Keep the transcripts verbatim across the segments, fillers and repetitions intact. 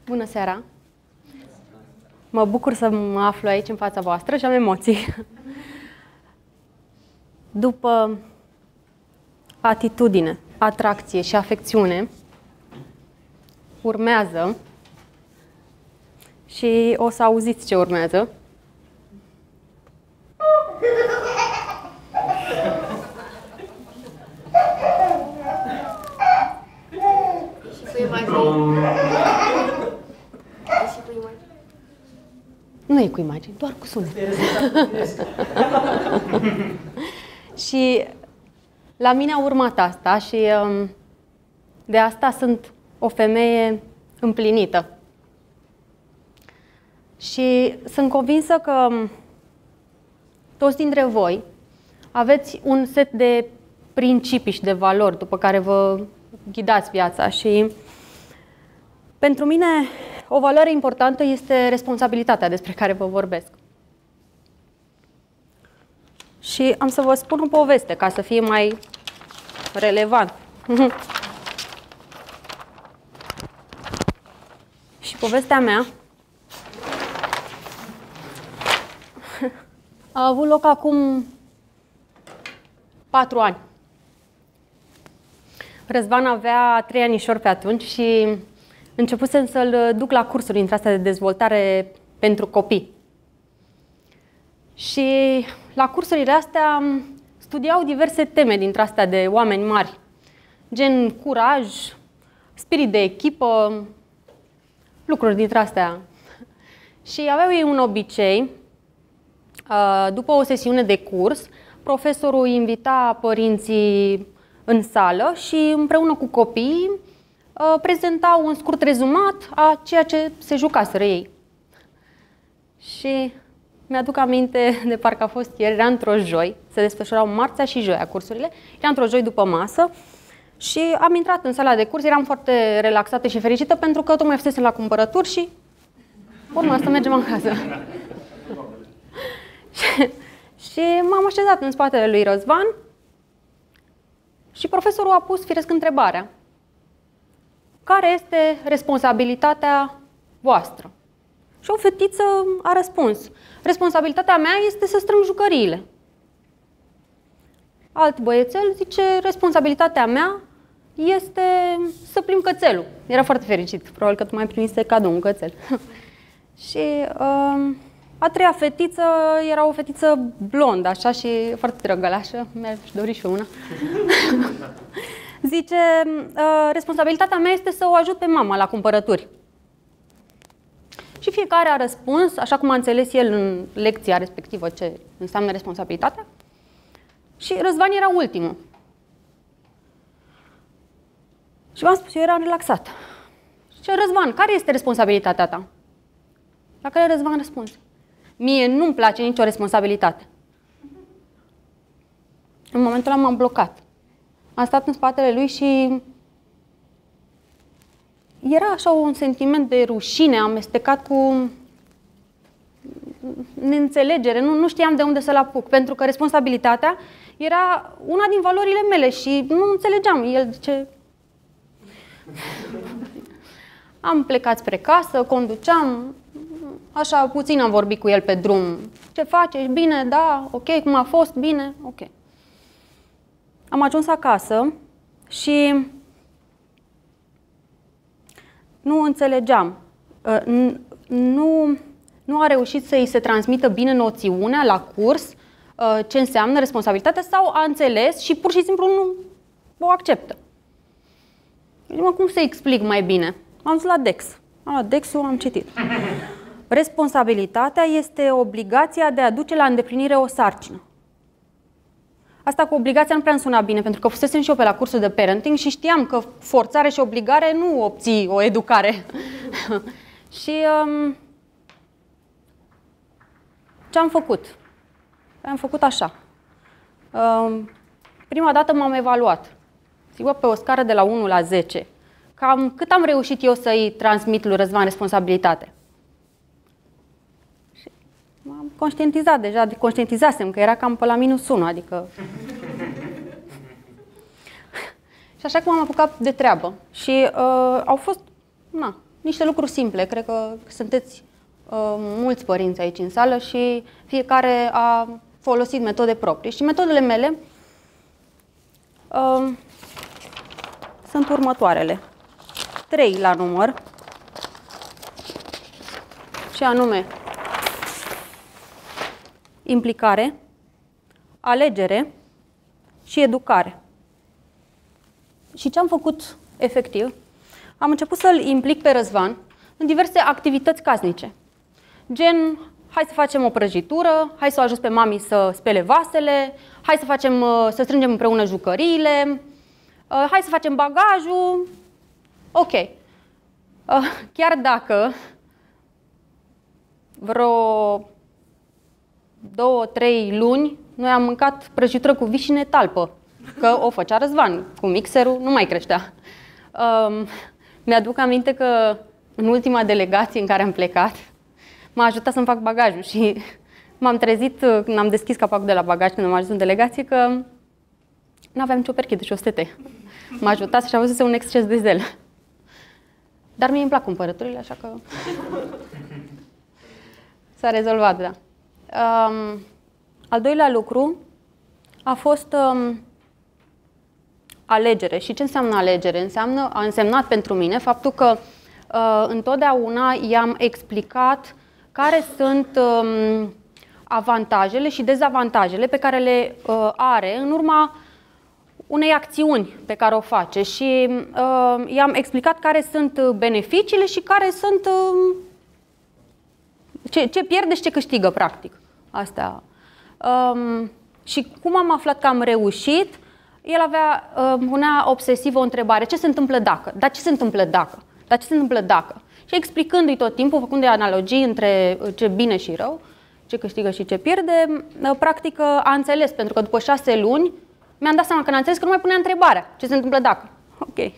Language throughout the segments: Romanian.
Bună seara! Mă bucur să mă aflu aici în fața voastră și am emoții. După atitudine, atracție și afecțiune, urmează, și o să auziți ce urmează, nu e cu imagini, doar cu sunet. Și la mine a urmat asta și de asta sunt o femeie împlinită. Și sunt convinsă că toți dintre voi aveți un set de principii și de valori după care vă ghidați viața. Și pentru mine o valoare importantă este responsabilitatea despre care vă vorbesc. Și am să vă spun o poveste ca să fie mai relevant. Și povestea mea a avut loc acum patru ani. Răzvan avea trei anișori pe atunci și începusem să-l duc la cursuri dintre astea de dezvoltare pentru copii. Și la cursurile astea studiau diverse teme dintre astea de oameni mari, gen curaj, spirit de echipă, lucruri dintre astea. Și aveau ei un obicei, după o sesiune de curs, profesorul invita părinții în sală și împreună cu copiii prezenta un scurt rezumat a ceea ce se jucaseră ei. Și mi-aduc aminte de parcă a fost ieri, era într-o joi, se desfășurau marțea și joia cursurile, era într-o joi după masă și am intrat în sala de curs, eram foarte relaxată și fericită pentru că tocmai fusesem la cumpărături și urma să mergem acasă. și și m-am așezat în spatele lui Răzvan și profesorul a pus firesc întrebarea: care este responsabilitatea voastră? Și o fetiță a răspuns: responsabilitatea mea este să strâng jucăriile. Alt băiețel zice: responsabilitatea mea este să plimb cățelul. Era foarte fericit, probabil că tu mai primise cadou un cățel. Și uh, a treia fetiță era o fetiță blondă, așa, și foarte drăgălașă, mi-aș dori și una. Zice: responsabilitatea mea este să o ajut pe mama la cumpărături. Și fiecare a răspuns, așa cum a înțeles el în lecția respectivă ce înseamnă responsabilitatea. Și Răzvan era ultimul. Și v-am spus, eu eram relaxat. Și Răzvan, care este responsabilitatea ta? La care Răzvan a răspuns: mie nu-mi place nicio responsabilitate. În momentul ăla m-am blocat. Am stat în spatele lui și era așa un sentiment de rușine amestecat cu neînțelegere. Nu, nu știam de unde să-l apuc, pentru că responsabilitatea era una din valorile mele și nu înțelegeam. El zice... Am plecat spre casă, conduceam, așa puțin am vorbit cu el pe drum. Ce faci? Ești bine? Da? Ok. Cum a fost? Bine? Ok. Am ajuns acasă și nu înțelegeam. Nu, nu a reușit să îi se transmită bine noțiunea la curs ce înseamnă responsabilitatea sau a înțeles și pur și simplu nu o acceptă. Mă, cum să explic mai bine? Am dus la Dex. Am luat Dex-ul, am citit. Responsabilitatea este obligația de a duce la îndeplinire o sarcină. Asta cu obligația nu prea îmi suna bine, pentru că fusesem și eu pe la cursul de parenting și știam că forțare și obligare nu obții o educare. Și um, ce am făcut? Am făcut așa. Um, prima dată m-am evaluat. Sigur, pe o scară de la unu la zece. Cam cât am reușit eu să-i transmit lui Răzvan responsabilitate? Și m-am conștientizat deja, conștientizasem că era cam pe la minus unu, adică... Și așa cum am apucat de treabă. Și uh, au fost, na, niște lucruri simple. Cred că sunteți uh, mulți părinți aici în sală și fiecare a folosit metode proprii. Și metodele mele uh, sunt următoarele. Trei la număr, și anume implicare, alegere și educare. Și ce am făcut efectiv? Am început să-l implic pe Răzvan în diverse activități casnice. Gen, hai să facem o prăjitură, hai să o ajut pe mami să spele vasele, hai să, facem, să strângem împreună jucăriile, hai să facem bagajul. Ok. Chiar dacă vreo două, trei luni noi am mâncat prăjitură cu vișine talpă, că o făcea Răzvan, cu mixerul nu mai creștea. Um, mi-aduc aminte că în ultima delegație în care am plecat, m-a ajutat să-mi fac bagajul și m-am trezit când am deschis capacul de la bagaj când am ajuns în delegație că nu aveam nicio perche de șosete. M-a ajutat și a văzut un exces de zel. Dar mie îmi plac cumpărăturile, așa că s-a rezolvat, da. Um, al doilea lucru a fost um, alegere. Și ce înseamnă alegere? Înseamnă, a însemnat pentru mine faptul că uh, întotdeauna i-am explicat care sunt um, avantajele și dezavantajele pe care le uh, are în urma unei acțiuni pe care o face și uh, i-am explicat care sunt beneficiile și care sunt uh, ce, ce pierde și ce câștigă, practic. Asta. Um, și cum am aflat că am reușit, el avea, uh, punea obsesiv o întrebare: ce se întâmplă dacă? Dar ce se întâmplă dacă? Dar ce se întâmplă dacă? Și explicându-i tot timpul, făcând de analogii între ce bine și rău, ce câștigă și ce pierde, uh, practic uh, a înțeles, pentru că după șase luni mi-am dat seama că n-a înțeles că nu mai punea întrebarea. Ce se întâmplă dacă? Ok.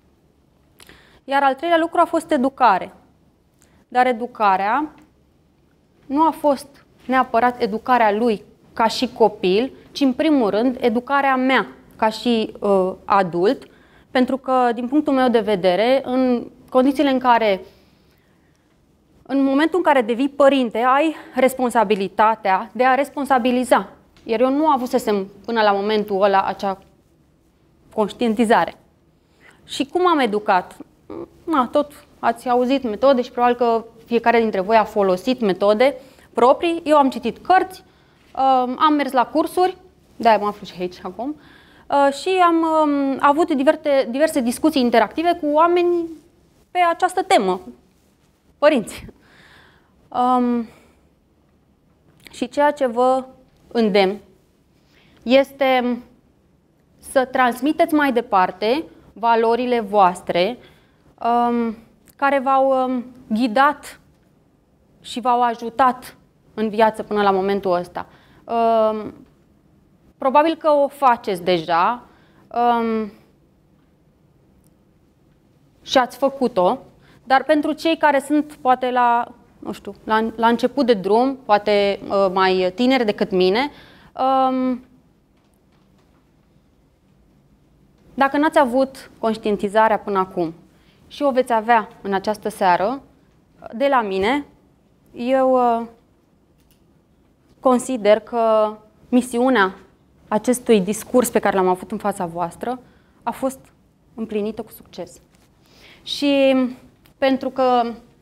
Iar al treilea lucru a fost educare. Dar educarea nu a fost neapărat educarea lui ca și copil, ci în primul rând educarea mea ca și uh, adult, pentru că din punctul meu de vedere, în condițiile în care, în momentul în care devii părinte, ai responsabilitatea de a responsabiliza. Iar eu nu avusesem până la momentul ăla acea conștientizare. Și cum am educat? Na, tot ați auzit metode și probabil că fiecare dintre voi a folosit metode proprii. Eu am citit cărți, am mers la cursuri, de-aia mă aflu și aici acum, și am avut diverse, diverse discuții interactive cu oameni pe această temă, părinți. Um, și ceea ce vă îndemn este să transmiteți mai departe valorile voastre um, care v-au um, ghidat și v-au ajutat în viață până la momentul ăsta. Um, probabil că o faceți deja um, și ați făcut-o, dar pentru cei care sunt poate la, nu știu, la, la început de drum, poate uh, mai tineri decât mine, um, dacă n-ați avut conștientizarea până acum și o veți avea în această seară, de la mine, eu uh, consider că misiunea acestui discurs pe care l-am avut în fața voastră a fost împlinită cu succes. Și pentru că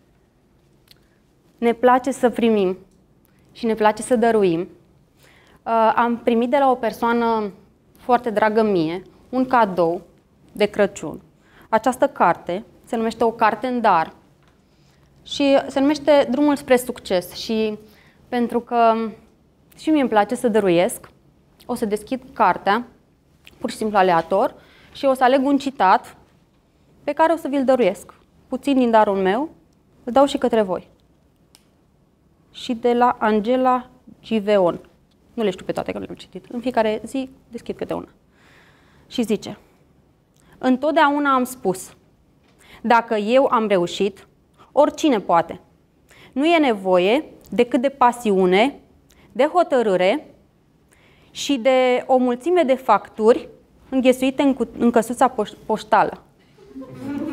ne place să primim și ne place să dăruim, uh, am primit de la o persoană foarte dragă mie un cadou de Crăciun. Această carte se numește O carte în dar și se numește Drumul spre succes. Și pentru că și mie îmi place să dăruiesc, o să deschid cartea, pur și simplu aleator, și o să aleg un citat pe care o să vi-l dăruiesc. Puțin din darul meu, îl dau și către voi. Și de la Angela Giveon. Nu le știu pe toate, că le-am citit. În fiecare zi deschid câte una. Și zice: întotdeauna am spus, dacă eu am reușit, oricine poate. Nu e nevoie decât de pasiune, de hotărâre și de o mulțime de facturi înghesuite în, în căsuța poștală.